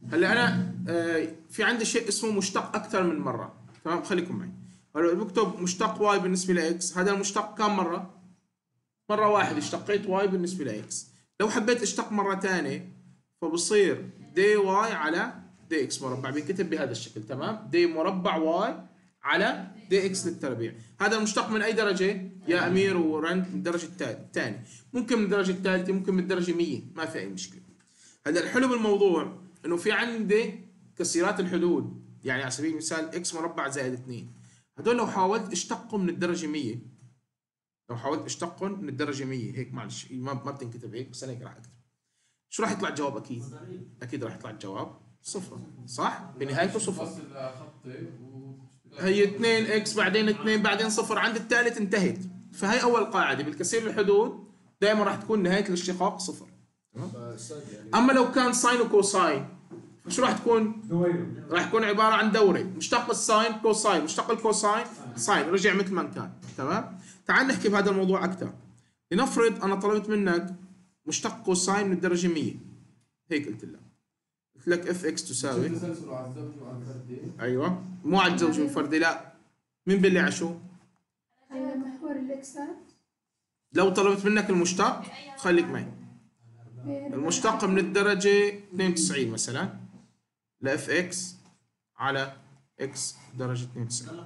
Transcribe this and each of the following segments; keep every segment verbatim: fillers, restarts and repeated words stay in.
هلا انا آه في عندي شيء اسمه مشتق اكثر من مره، تمام؟ خليكم معي. هلا بكتب مشتق واي بالنسبه لاكس، هذا المشتق كم مره؟ مره واحده اشتقيت واي بالنسبه لاكس. لو حبيت اشتق مره ثانيه فبصير دي واي على دي اكس مربع، بينكتب بهذا الشكل، تمام؟ دي مربع واي على دي اكس للتربيع. هذا المشتق من اي درجه يا امير ورند؟ من الدرجه الثانيه، ممكن من الدرجه الثالثه، ممكن من الدرجه مية، ما في اي مشكله. هذا الحلو بالموضوع انه في عندي كسيرات الحدود، يعني على سبيل المثال اكس مربع زائد اثنين، هدول لو حاولت اشتقهم من الدرجه مية، لو حاولت اشتقهم من الدرجه مية هيك، معلش ما ما بتنكتب هيك، بس انا هيك راح اكتب، شو راح يطلع الجواب؟ اكيد اكيد راح يطلع الجواب صفر، صح؟ بنهايته صفر. هي اثنين اكس بعدين اثنين بعدين صفر، عند الثالث انتهت. فهي اول قاعده بالكثير الحدود، دائما راح تكون نهايه الاشتقاق صفر. تمام؟ اما لو كان ساين وكوساين فشو راح تكون؟ راح تكون عباره عن دوري، مشتق الساين كوساين، مشتق الكوساين ساين، رجع مثل ما كان. تمام؟ تعال نحكي بهذا الموضوع اكثر. لنفرض انا طلبت منك مشتق كوساين من الدرجه مية، هيك قلت لك، قلت لك اف اكس تساوي، ايوه مو على الزوجي والفردي، لا، مين باللي على شو؟ على محور الاكسات. لو طلبت منك المشتق، خليك معي، المشتق من الدرجه اثنين وتسعين مثلا لاف اكس على اكس درجه اثنين وتسعين،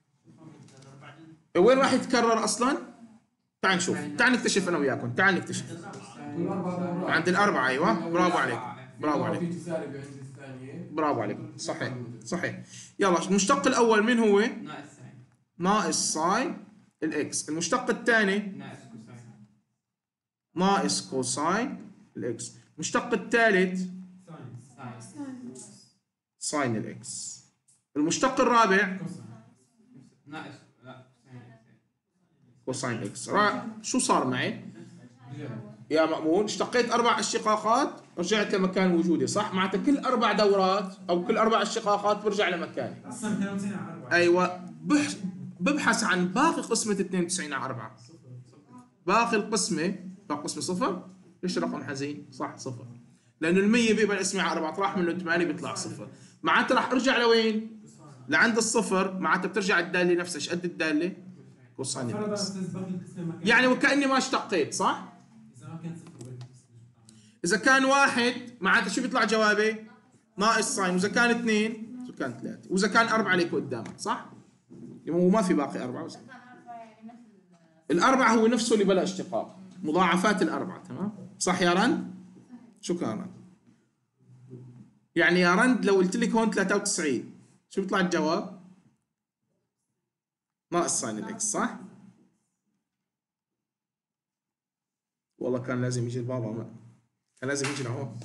وين راح يتكرر اصلا؟ تعال نشوف، تعال نكتشف انا وياكم، تعال نكتشف. عند الاربعه، ايوه برافو عليك، برافو عليك، برافو عليك، صحيح صحيح. يلا المشتق الاول مين هو؟ ناقص ساين. ناقص ساين الاكس. المشتق الثاني ناقص كوساين. ناقص كوساين الاكس. المشتق الثالث ساين. ساين الاكس. المشتق الرابع ناقص لا كوساين اكس. را... شو صار معي يا مأمون؟ اشتقيت اربع اشتقاقات، رجعت لمكان وجودي، صح؟ معناتها كل اربع دورات او كل اربع اشتقاقات برجع لمكاني. اصلا اثنين وتسعين على أربعة. ايوه، بح... ببحث عن باقي قسمة اثنين وتسعين على أربعة. باقي القسمة، باقي قسمة صفر. ليش رقم حزين؟ صح صفر، لأنه المية بيقبل اسمي على أربعة، راح منه ثمانية بيطلع صفر. معناتها راح ارجع لوين؟ لعند الصفر. معناتها بترجع الدالة نفسها، ايش قد الدالة؟ كوساين فرضا الاكس. استاذ باقي القسمة ما كان- يعني وكأني ما اشتقيت، صح؟ اذا ما كان صفر باقي القسمة. إذا كان واحد معناتها شو بيطلع جوابي؟ ناقص ساين، وإذا كان اثنين، وإذا كان ثلاثة، وإذا كان أربعة عليك قدامك، صح؟ هو ما في باقي أربعة بس. الأربعة هو نفسه اللي بلا اشتقاق، مضاعفات الأربعة، تمام؟ صح يا رند؟ شكرا رند. يعني يا رند لو قلت لك هون ثلاثة وتسعين شو بيطلع الجواب؟ ناقص ساين الإكس، صح؟ والله كان لازم يجي البابا، ما. كان لازم يجي لهون.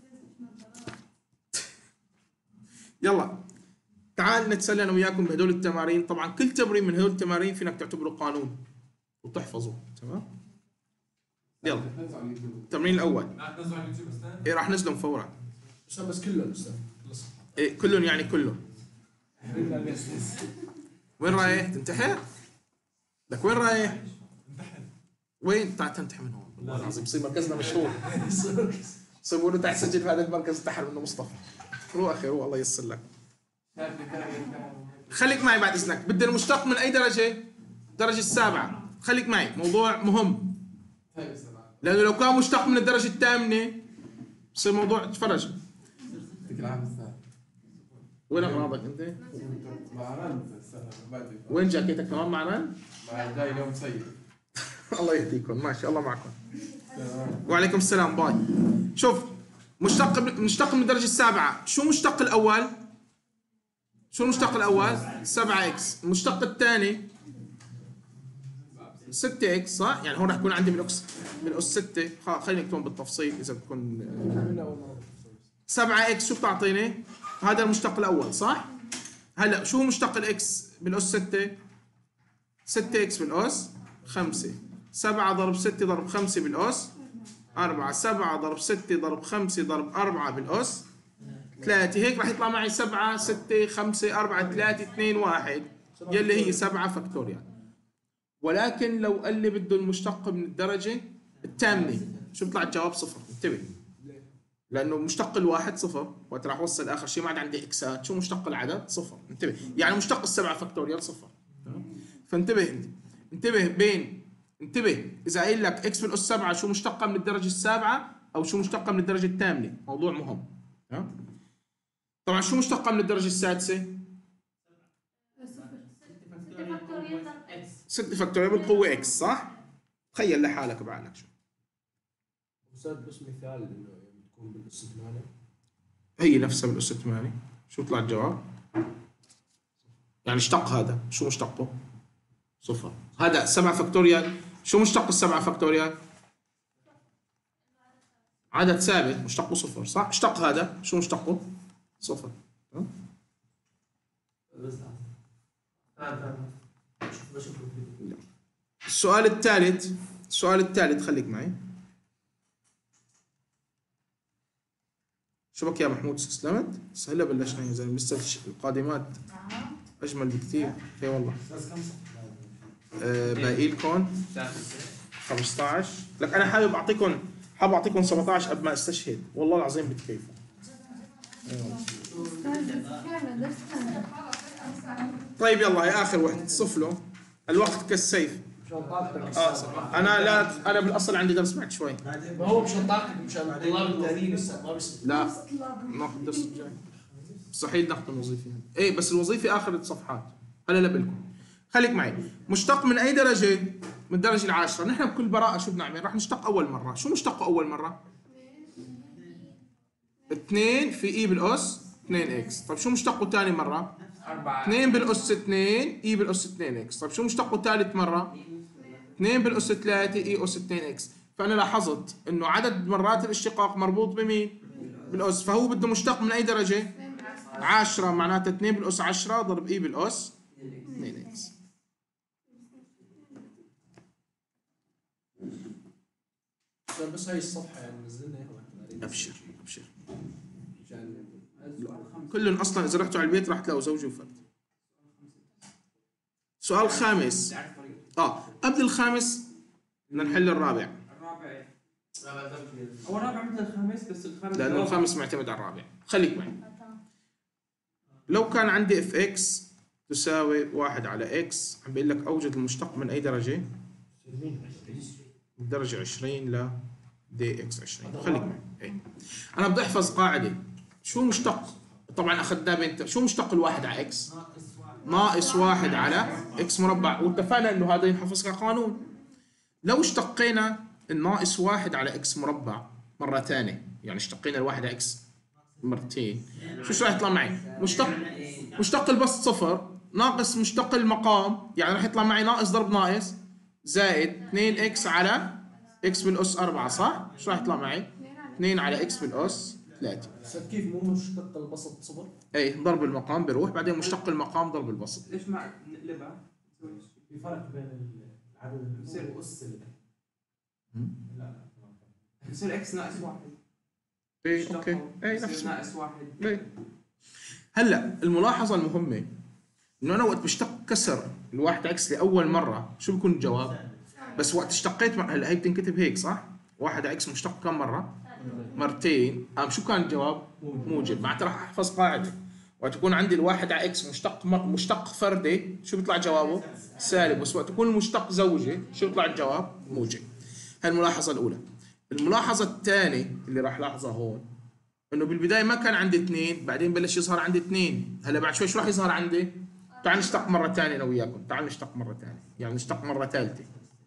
يلا تعال نتسلى انا وياكم بهدول التمارين. طبعا كل تمرين من هدول التمارين فينك تعتبره قانون وتحفظه، تمام؟ يلا التمرين الاول لا تنزلوا على اليوتيوب استاذ. إيه راح نزلهم فورا. عشان بس كله استاذ خلص. إيه كلهم يعني كلهم. حبيبنا البيس. وين رايح تنتحر؟ لك وين رايح؟ وين؟ تعال تنتحر من هون، والله العظيم بصير مركزنا مشهور. بصير بيقولوا تعال سجل في هذا المركز، انتحر منه مصطفى. روح اخي روح، الله ييسر لك. خليك معي بعد اذنك، بدي المشتق من اي درجه؟ الدرجه السابعه. خليك معي، موضوع مهم، لانه لو كان مشتق من الدرجه الثامنه بصير موضوع، تفرج. يعطيك العافيه استاذ. وين اغراضك انت؟ مع رند استاذ بعد. وين جاكيتك كمان مع رن؟ مع جاي اليوم صيف. الله يهديكم، ماشي الله معكم. وعليكم السلام، باي. شوف، مشتق مشتق من الدرجه السابعه، شو مشتق الاول؟ شو المشتق الاول؟ سبعة اكس. المشتق الثاني ستة اكس، صح؟ يعني هون راح يكون عندي من اكس من اس ستة، خلينا نكتبهم بالتفصيل اذا بتكون. سبعة اكس شو بتعطيني؟ هذا المشتق الاول، صح؟ هلا شو مشتق الاكس بالاس ستة؟ ستة اكس بالاس خمسة. سبعة ضرب ستة ضرب خمسة بالاس أربعة. سبعة ضرب ستة ضرب خمسة ضرب أربعة بالاس ثلاثة. هيك راح يطلع معي سبعة ستة خمسة أربعة ثلاثة اثنين واحد، يلي هي سبعة فاكتوريال. ولكن لو قال لي بده المشتق من الدرجة الثامنة، شو بيطلع الجواب؟ صفر. انتبه، لانه مشتق الواحد صفر، وقت راح اوصل اخر شيء ما عاد عندي اكسات، شو مشتق العدد؟ صفر. انتبه، يعني مشتق السبعه فاكتوريال صفر. فانتبه انت، انتبه بين، انتبه اذا قايل لك اكس بالاس سبعه شو مشتقه من الدرجه السابعه او شو مشتقه من الدرجه الثامنه، موضوع مهم. طبعا شو مشتقه من الدرجه السادسه؟ ستة فاكتوريال بالقوه اكس، صح؟ تخيل لحالك بعقلك شو استاذ بس مثال انه بتكون بالاس ثمانية. هي نفسها بالاس ثمانية. شو طلع الجواب؟ يعني اشتق هذا، شو مشتقه؟ صفر. هذا سبعة فاكتوريال، شو مشتق السبعة فاكتوريال؟ عدد ثابت مشتقه صفر، صح؟ اشتق هذا، شو مشتقه؟ صفر. السؤال الثالث، السؤال الثالث خليك معي. شو بك يا محمود، استسلمت؟ هلا بلشنا يا زلمه، لسه القادمات اجمل بكثير. اي والله. آه باقي لكم خمسة عشر. لك انا حابب اعطيكم، حابب اعطيكم سبعة عشر قبل ما استشهد، والله العظيم بتكيفوا. طيب يلا هي اخر وحده، تصفلوا الوقت كالسيف. مشان طاقتك. آه انا لا، انا بالاصل عندي درس بعد شوي. ما هو مشان طاقتك، مشان الطلاب الثانيين لسه ما بيصير. لا ناخذ الدرس الجاي، مستحيل ناخذ الوظيفه. ايه بس الوظيفه اخر الصفحات، هلا لا بالكم. خليك معي. مشتق من اي درجه؟ من الدرجه العاشره. نحن بكل براءه شو بنعمل؟ راح نشتق اول مره. شو مشتقه اول مره؟ اثنين في اي بالاس اثنين اكس. طيب شو مشتقه ثاني مره؟ أربعة. اثنين بالاس اثنين اي بالاس اثنين اكس. طيب شو مشتقه ثالث مره؟ اثنين بالاس ثلاثة اي اس اثنين اكس. فانا لاحظت انه عدد مرات الاشتقاق مربوط بمين؟ بالاس. فهو بده مشتق من اي درجه؟ عشرة. معناته اثنين بالاس عشرة ضرب اي بالاس اثنين اكس. بس هاي الصفحه يعني نزلنا اياها. ابشر ابشر. مشان كلهم اصلا اذا رحتوا على البيت راح تلاقوا زوجي وفرد. سؤال خامس. اه قبل الخامس بدنا نحل الرابع. الرابع ايه؟ هو الرابع مثل الخامس بس الخامس لانه الخامس معتمد على الرابع. خليك معي. لو كان عندي اف اكس تساوي واحد على اكس، عم بيقول لك اوجد المشتق من اي درجه؟ الدرجه عشرين ل دي اكس عشرين. خليك معي. اي انا بدي احفظ قاعده. شو مشتق؟ طبعا اخذناه بين، شو مشتق الواحد على اكس؟ ناقص واحد على اكس مربع، واتفقنا انه هذا ينحفظ كقانون. لو اشتقينا الناقص واحد على اكس مربع مرة ثانية، يعني اشتقينا الواحد على اكس مرتين، شو شو راح يطلع معي؟ مشتق مشتق البسط صفر ناقص مشتق المقام، يعني راح يطلع معي ناقص ضرب ناقص زائد اثنين اكس على اكس بالاس أربعة، صح؟ شو راح يطلع معي؟ اثنين على اكس بالاس ثلاثة. استاذ كيف مو مشتق البسط صفر؟ اي ضرب المقام بيروح، بعدين مشتق المقام ضرب البسط. ليش ما نقلبها؟ في فرق بين العدد بصير واس ال- لا بصير اكس ناقص واحد. اي اوكي اي بصير نفس ناقص واحد. اي. هلا الملاحظة المهمة انه انا وقت بشتق كسر الواحد اكس لاول مرة شو بكون الجواب؟ بس وقت اشتقيت مع... هلا هي بتنكتب هيك صح؟ واحد اكس مشتق كم مرة؟ مرتين. قام شو كان الجواب؟ موجب. معناتها راح احفظ قاعدة، وقت يكون عندي الواحد على اكس مشتق مر... مشتق فردي شو بيطلع جوابه؟ سالب. بس وقت يكون المشتق زوجي شو بيطلع الجواب؟ موجب. هاي الملاحظة الأولى. الملاحظة الثانية اللي راح لاحظها هون انه بالبداية ما كان عندي اثنين، بعدين بلش يظهر عندي اثنين، هلا بعد شوي شو راح يظهر عندي؟ تعال نشتق مرة ثانية أنا وياكم، تعال نشتق مرة ثانية، يعني نشتق مرة ثالثة.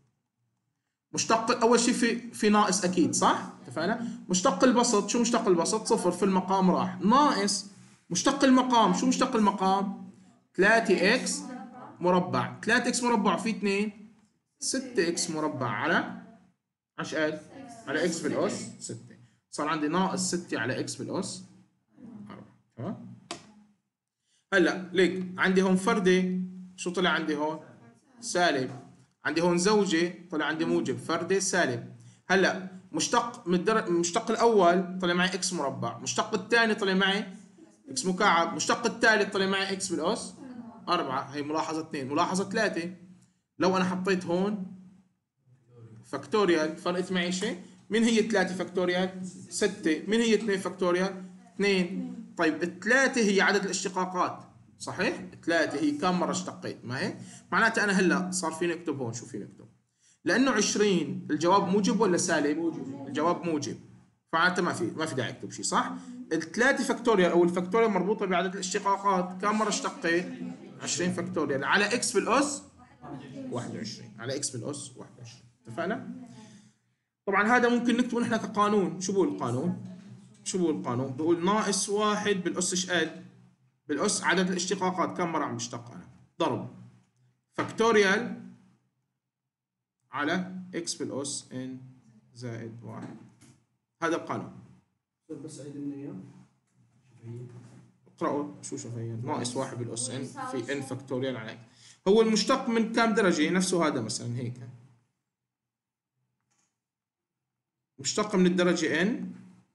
مشتق أول شيء في في ناقص أكيد صح؟ اتفقنا؟ مشتق البسط، شو مشتق البسط؟ صفر في المقام راح، ناقص مشتق المقام، شو مشتق المقام؟ ثلاثة اكس مربع، ثلاثة اكس مربع في اثنين ستة اكس مربع على ايش قال؟ على اكس بالاس ستة. صار عندي ناقص ستة على اكس بالاس أربعة. تمام؟ هلا ليك عندي هون فردي، شو طلع عندي هون؟ سالب. عندي هون زوجي طلع عندي موجب، فردي سالب. هلا مشتق من الدر... المشتق الاول طلع معي اكس مربع، مشتق الثاني طلع معي اكس مكعب، مشتق الثالث طلع معي اكس بالاس أربعة. هي ملاحظة اثنين. ملاحظة ثلاثة، لو انا حطيت هون فاكتوريال فرقت معي شيء؟ من هي ثلاثة فاكتوريال؟ ستة. من هي اثنين فاكتوريال؟ اثنين. طيب الثلاثة هي عدد الاشتقاقات صحيح؟ ثلاثة هي كم مرة اشتقيت ما هيك؟ معناتها أنا هلا صار فيني أكتب هون شو فيني أكتب؟ لأنه عشرين الجواب موجب ولا سالب؟ موجب. الجواب موجب فمعناتها ما في ما في داعي أكتب شيء صح؟ الثلاثة فاكتوريال أو الفاكتوريال مربوطة بعدد الاشتقاقات كم مرة اشتقيت؟ عشرين فاكتوريال على إكس بالأس واحد وعشرين على إكس بالأس واحد وعشرين. اتفقنا؟ طبعا هذا ممكن نكتبه نحن كقانون. شو بقول القانون؟ شو بقول القانون؟ بقول ناقص واحد بالأس ايش قد؟ بالأس عدد الاشتقاقات كم مرة عم بشتق أنا؟ ضرب فاكتوريال على إكس بالأس إن زائد واحد. هذا القانون. بس عيد لنا اياه. اقرأوا شو شفهيا. ناقص واحد بالأس إن في إن فاكتوريال على إكس. هو المشتق من كم درجة؟ نفسه هذا مثلا هيك. مشتق من الدرجة n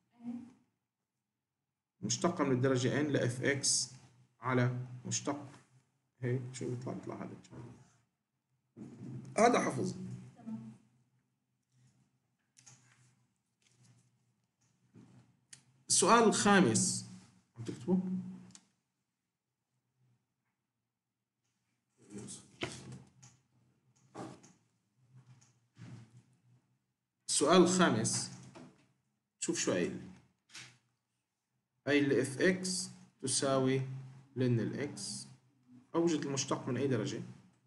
مشتقة من الدرجة n ل fx على مشتق هيك. شو بيطلع؟ بيطلع هذا هذا حفظ. السؤال الخامس عم تكتبه؟ السؤال الخامس شوف شو قايل. قايل اف اكس تساوي لن الاكس اوجد المشتق من اي درجة؟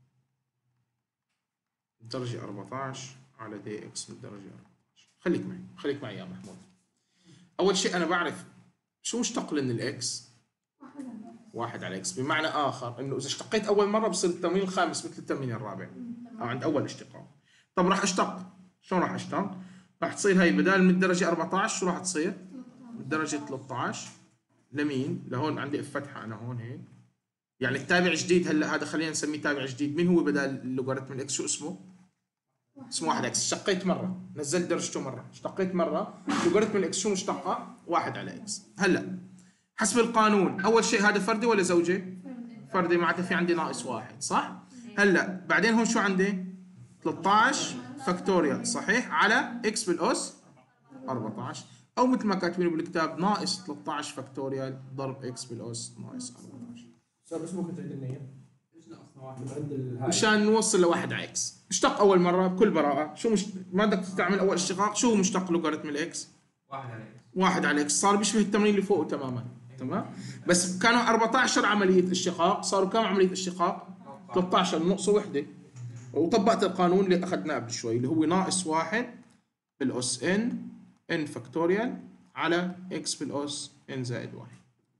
الدرجة أربعة عشر على دي اكس من الدرجة أربعة عشر. خليك معي خليك معي يا محمود. اول شيء انا بعرف شو مشتق لن الاكس؟ واحد على اكس. بمعنى اخر انه اذا اشتقيت اول مرة بصير التمرين الخامس مثل التمرين الرابع او عند اول اشتقاق. طب راح اشتق شلون راح اشتغل؟ راح تصير هاي بدال من الدرجة أربعة عشر شو راح تصير؟ من الدرجة ثلاثة عشر لمين؟ لهون عندي اف فتحة أنا هون هيك. يعني التابع جديد هلا هذا خلينا نسميه تابع جديد. مين هو بدال اللوغاريتم الاكس؟ شو اسمه؟ اسمه واحد اكس. اشتقيت مرة نزلت درجته مرة اشتقيت مرة. لوغاريتم الاكس شو مشتقة؟ واحد على اكس. هلا حسب القانون أول شيء هذا فردي ولا زوجي؟ فردي معناتها في عندي ناقص واحد صح؟ هلا بعدين هون شو عندي؟ ثلاثة عشر فاكتوريال صحيح على اكس بالاس أربعة عشر او مثل ما كاتبين بالكتاب ناقص ثلاثة عشر فاكتوريال ضرب اكس بالاس ناقص أربعة عشر. صار بس ممكن تعيد لنا اياه. ايش ناقصنا واحد؟ من عند الهاي. مشان نوصل لواحد على اكس. اشتق اول مره بكل براءه. شو مش ما بدك تعمل اول اشتقاق. شو مشتق لوغاريتم الاكس؟ واحد على اكس. واحد على اكس. صار بيشبه التمرين اللي فوقه تماما. تمام. بس كانوا أربعة عشر عمليه اشتقاق صاروا كم عمليه اشتقاق؟ ثلاثة عشر نقصه وحده. وطبقت القانون اللي اخذناه قبل شوي اللي هو ناقص واحد بالاس ان ان فاكتوريال على اكس بالاس ان زائد واحد.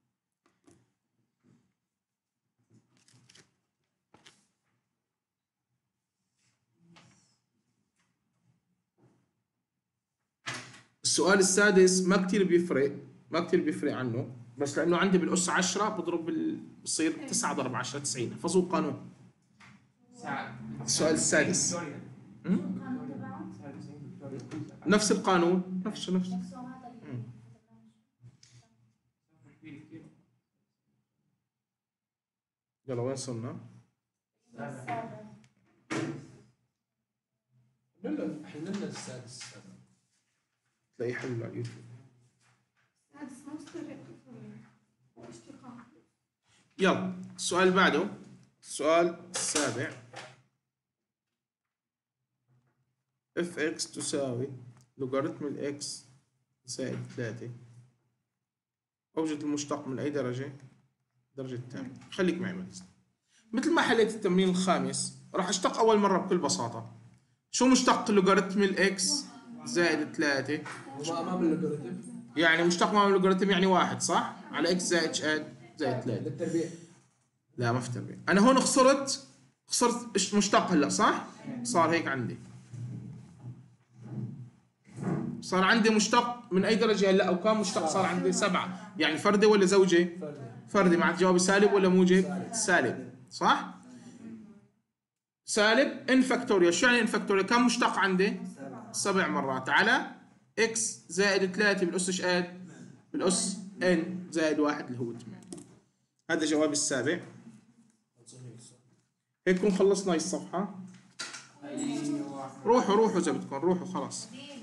السؤال السادس ما كتير بيفرق ما كتير بيفرق عنه بس لانه عندي بالاس عشرة بضرب بال... بصير تسعة ضرب عشرة تسعين. احفظوا القانون. السؤال السادس نفس القانون نفس نفس يلا وين صرنا؟ لا حللنا السادس. تلاقيه حل على اليوتيوب. يلا السؤال اللي بعده السؤال السابع. اف اكس تساوي لوغاريتم الاكس زائد ثلاثة. اوجد المشتق من اي درجة؟ الدرجة الثانية. خليك معي مثل مثل ما حليت التمرين الخامس راح اشتق اول مرة بكل بساطة. شو مشتق لوغاريتم الاكس زائد ثلاثة؟ وما امام اللوغاريتم يعني مشتق امام اللوغاريتم يعني واحد صح؟ على اكس زائد ايش قد؟ زائد ثلاثة. للتربيع. لا ما في تربيع. انا هون خسرت خسرت مشتق هلا صح؟ صار هيك عندي. صار عندي مشتق من اي درجة هلا او كم مشتق صار عندي؟ سبعة. يعني فردي ولا زوجي؟ فردي. معناته جوابي سالب ولا موجب؟ سالب صح؟ سالب ان فاكتوريال. شو يعني ان فاكتوريال؟ كم مشتق عندي؟ سبع مرات على اكس زائد ثلاثة بالاس ايش قد؟ بالاس ان زائد واحد اللي هو ثمانية. هذا جوابي السابع. هيك نكون خلصنا هاي الصفحة. روحوا روحوا إذا بدكم روحوا خلاص.